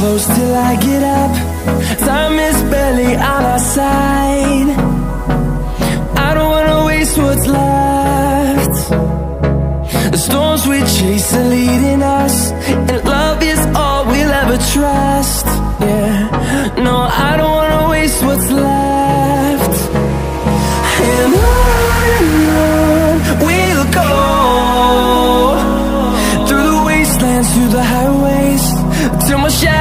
close till I get up. Time is barely on our side. I don't wanna waste what's left. The storms we chase are leading us, and love is all we'll ever trust. Yeah, no, I don't wanna waste what's left. And on we'll go, through the wastelands, through the highways, till my shadow